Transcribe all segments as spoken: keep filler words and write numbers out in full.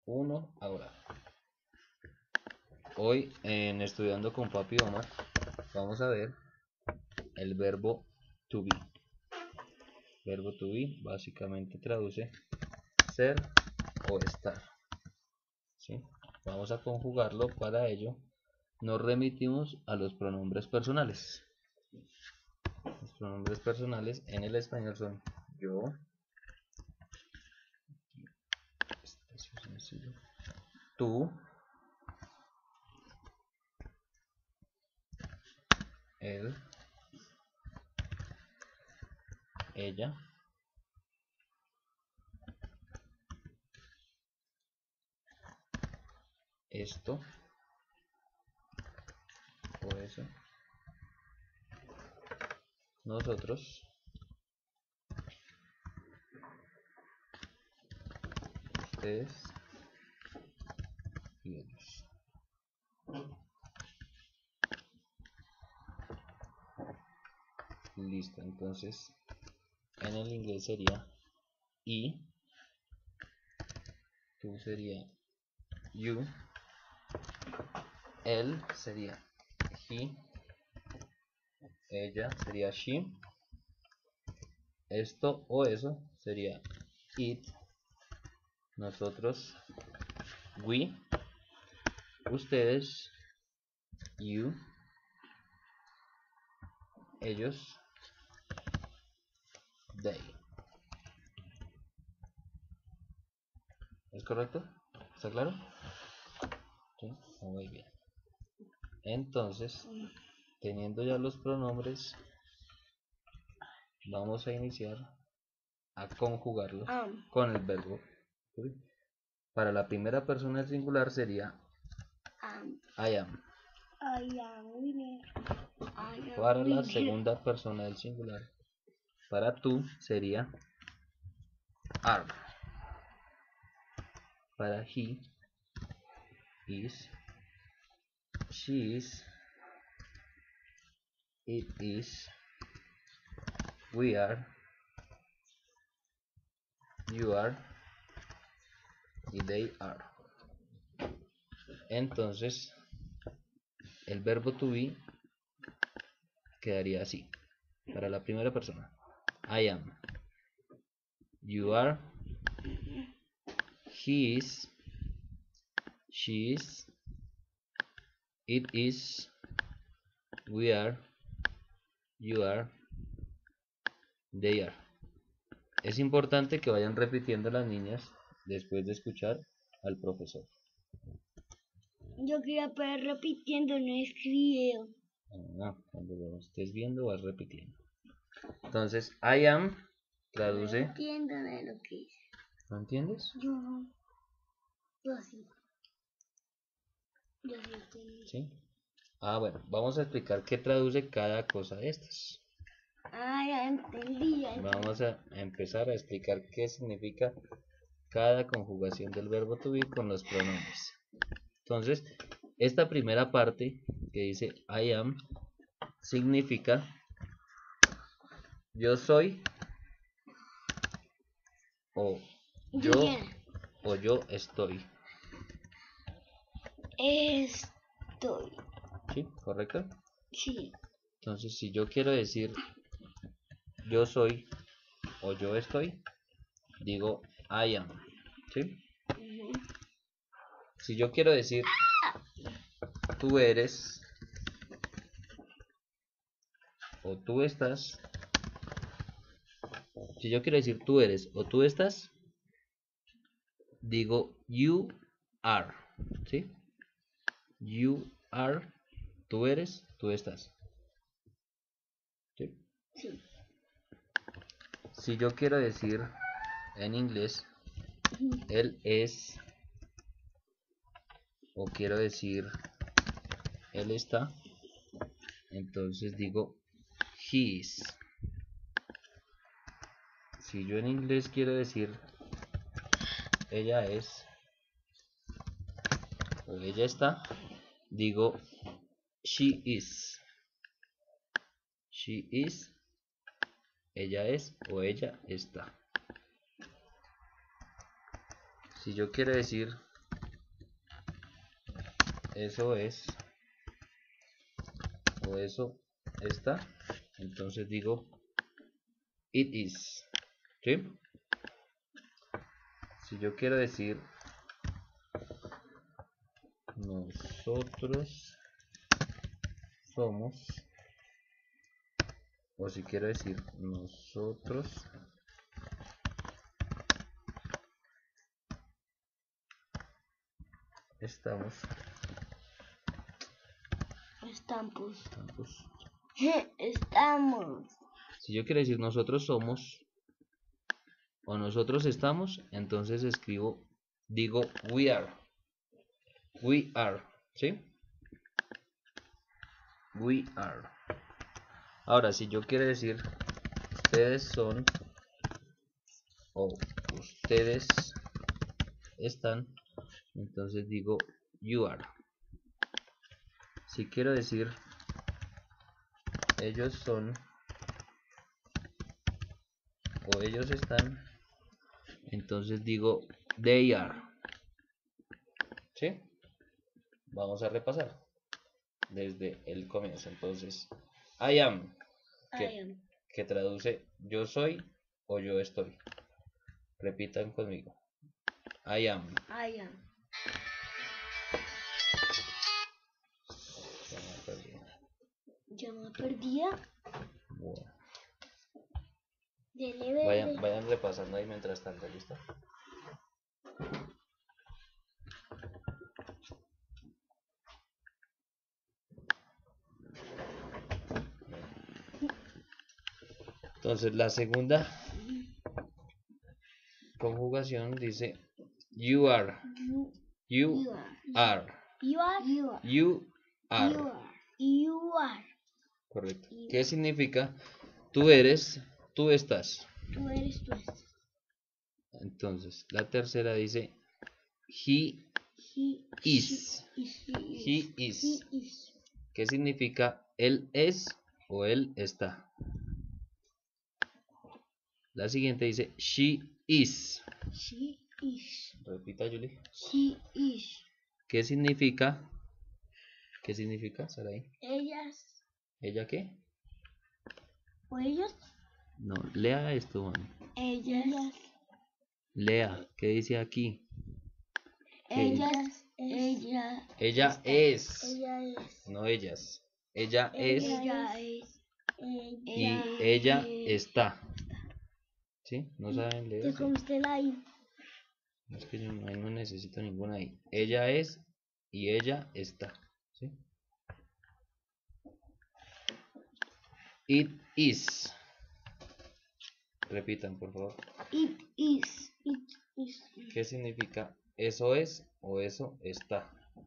uno ahora. Hoy en Estudiando con Papi Omar vamos a ver el verbo to be. Verbo to be básicamente traduce ser o estar, ¿sí? Vamos a conjugarlo. Para ello nos remitimos a los pronombres personales. Los pronombres personales en el español son yo, tú, él, ella, esto o eso, nosotros, ustedes y ellos. Listo, entonces en el inglés sería I, tú sería you, él sería he, ella sería she, esto o eso sería it, nosotros we, ustedes you, ellos they. ¿Es correcto? ¿Está claro? Sí, muy bien. Entonces, teniendo ya los pronombres, vamos a iniciar a conjugarlos Um. con el verbo to be. Para la primera persona del singular sería Um, I am. I am winner. I am Para la winner. segunda persona del singular, para tú sería are. Para he, is, she is, it is, we are, you are y they are. Entonces el verbo to be quedaría así. Para la primera persona, I am, you are, he is, she is, it is, we are, you are, they are. Es importante que vayan repitiendo las niñas después de escuchar al profesor. Yo quería poder repitiendo, no escribiendo. Ah, cuando lo estés viendo vas repitiendo. Entonces, I am traduce. No entiendo de lo que es. ¿No entiendes? Yo no. Yo sí. Yo sí entiendo. ¿Sí? Ah, bueno, vamos a explicar qué traduce cada cosa de estas. Ah, ya entendí, ya entendí. Vamos a empezar a explicar qué significa cada conjugación del verbo to be con los pronombres. Entonces, esta primera parte que dice I am significa yo soy o yo o yo estoy. Estoy. ¿Sí? ¿Correcto? Sí. Entonces, si yo quiero decir yo soy o yo estoy, digo I am. ¿Sí? Uh-huh. Si yo quiero decir tú eres o tú estás, si yo quiero decir tú eres o tú estás, digo you are. ¿Sí? You are, tú eres, tú estás. ¿Sí? Sí. Si yo quiero decir en inglés él es, o quiero decir él está, entonces digo he is. Si yo en inglés quiero decir ella es o ella está, digo she is. She is, ella es o ella está. Si yo quiero decir eso es, o eso está, entonces digo it is, ¿sí? Si yo quiero decir nosotros somos, o si quiero decir nosotros estamos, Estamos. estamos. Estamos. Si yo quiero decir nosotros somos o nosotros estamos, entonces escribo, digo we are, we are, ¿sí? We are. Ahora, si yo quiero decir ustedes son o ustedes están, entonces digo you are. Si quiero decir ellos son o ellos están, entonces digo they are, ¿sí? Vamos a repasar desde el comienzo. Entonces I am, que, I am. que traduce yo soy o yo estoy. Repitan conmigo. I am. I am. Ya me perdí. Yo me perdía. Bueno, Dele verde. vayan, vayan repasando ahí mientras tanto, ¿listo? Entonces la segunda conjugación dice you are, You, you you are. are, You are. You are. you are. You are. You are. Correcto. ¿Qué significa? Tú eres, tú estás. Tú eres tú. estás. Entonces la tercera dice he He is. He is. He is. He is. ¿Qué significa? Él es o él está. La siguiente dice she is. She is. Repita, Julie. She is. ¿Qué significa? ¿Qué significa, Saraí? Ellas. ¿Ella qué? O ellos. No, lea esto, mami. Ellas. Lea, ¿qué dice aquí? ¿Qué dice? Ellas. Ella. Ella está. es. Ella es. No ellas. Ella es Ella es. y Ella, ella es. está. ¿Sí? ¿No saben leer? ¿Te Sí. comiste la I? Es que yo no, no necesito ninguna ahí. Ella es y ella está. ¿Sí? It is. Repitan, por favor. It is. It is. ¿Qué significa? Eso es o eso está.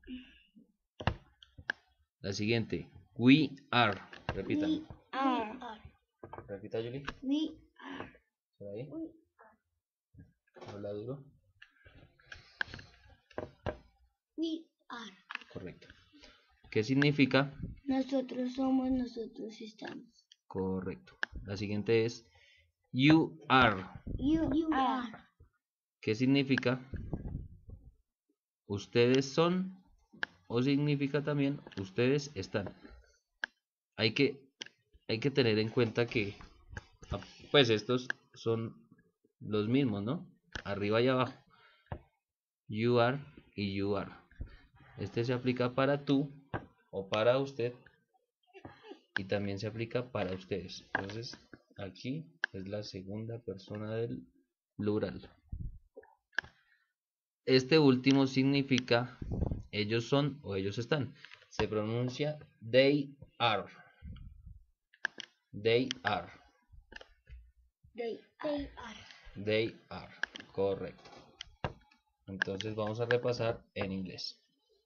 La siguiente. We are. Repitan. We are. Repita, Julie. We are. ¿Por ahí? We Habla duro. We are. Correcto. ¿Qué significa? Nosotros somos, nosotros estamos. Correcto. La siguiente es you are. You, you are. ¿Qué significa? Ustedes son o significa también ustedes están. Hay que, hay que tener en cuenta que pues estos son los mismos, ¿no? Arriba y abajo. You are y you are. Este se aplica para tú o para usted y también se aplica para ustedes. Entonces aquí es la segunda persona del plural. Este último significa ellos son o ellos están. Se pronuncia they are. They are. They, they are. They are. Correcto. Entonces vamos a repasar en inglés.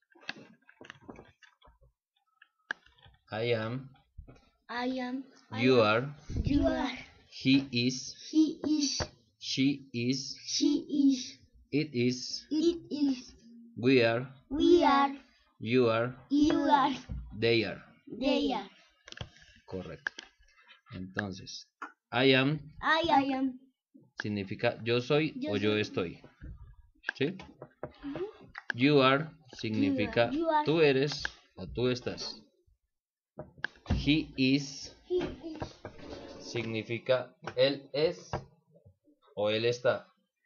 I am. I am. You are. You are. He is. He is. She is. She is. It is. It is. We are. We are. You are. You are. They are. They are. Correcto. Entonces, I am I, I am. significa yo soy Yo o yo soy. estoy. ¿Sí? You are significa You are. tú eres o tú estás. He is He is. significa él es o él está.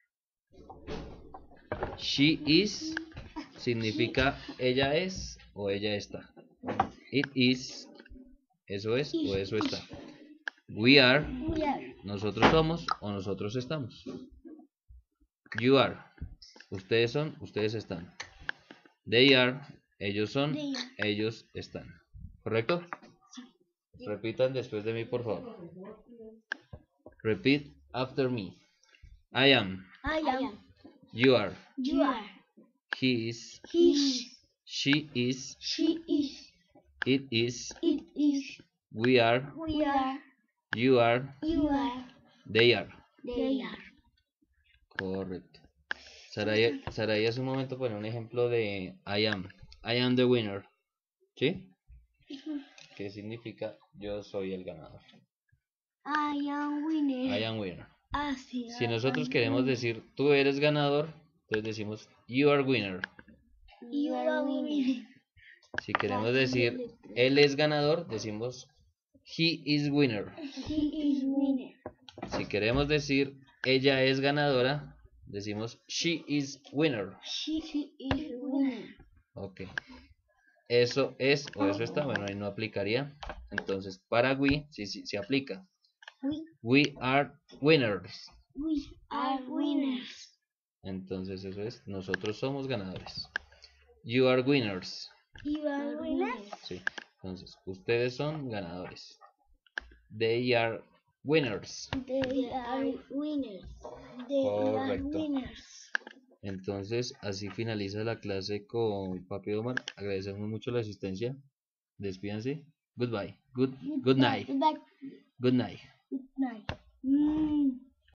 She is significa ella es o ella está. It is, eso es o eso está. We are, We are. nosotros somos o nosotros estamos. You are, ustedes son, ustedes están. They are, ellos son, They are. ellos están. ¿Correcto? Repitan después de mí, por favor. Repeat after me. I am, I am. you are, You are. he is, He is. she is, She is. it is, It is. we are, We are. you are, You are. they are. They are. Correcto. Saraya, Saraya hace un momento pone un ejemplo de I am. I am the winner. ¿Sí? ¿Qué significa yo soy el ganador? I am winner. I am winner. Así. Si nosotros queremos decir tú eres ganador, entonces decimos you are winner. You are winner. Si queremos decir él es ganador, decimos he is winner. He is winner. Si queremos decir ella es ganadora, decimos she is winner. She, she is winner. Ok. Eso es o eso está, bueno, ahí no aplicaría. Entonces, para we, sí, sí, se aplica. We, We are winners. we are winners. Entonces, eso es, nosotros somos ganadores. You are winners. You are winners. Sí. Entonces, ustedes son ganadores. They are winners. They are winners. They are Correcto. winners. Entonces, así finaliza la clase con Papi Omar. Agradecemos mucho la asistencia. Despídanse. Goodbye. Good, good night. Goodbye. Good night. Good night. Mm.